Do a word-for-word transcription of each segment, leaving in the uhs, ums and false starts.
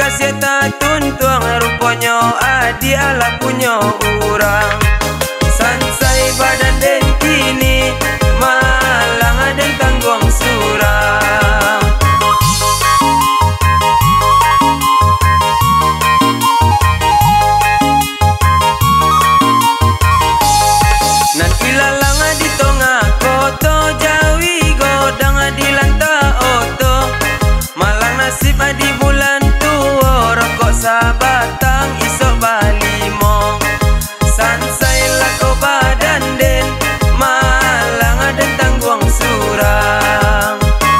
kasih tak tuntuang rupanya adi ala punya orang. Sansai badan den kini malang den tangguang surang. Nan ilalang di tengah kota Jawi godang di lanta oto. Malang nasib di bulan tua rokok sabatang isok balimo. Sansai lako badan den malang den tangguang surang.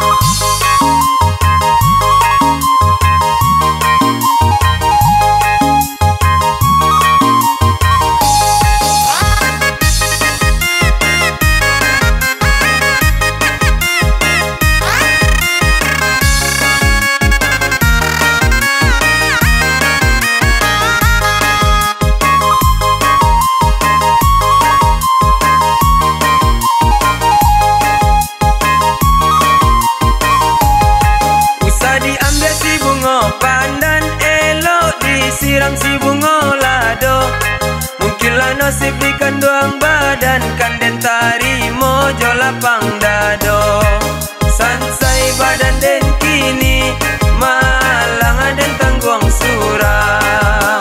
Pandan elok disiram si bunga lado. Mungkinlah nasib ikan doang badan kan den tarimo jolapang dado. Sansai badan den kini malang den tangguang surang.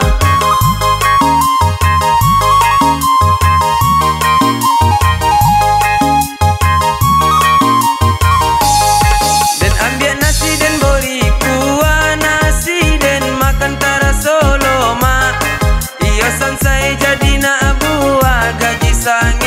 Den ambil nasi den bori Solo ma, iyo sansai jadi nak buah gaji sang